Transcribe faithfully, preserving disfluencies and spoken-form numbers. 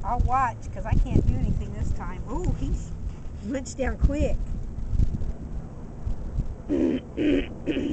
I'll watch because I can't do anything this time. Ooh, he's lynched down quick.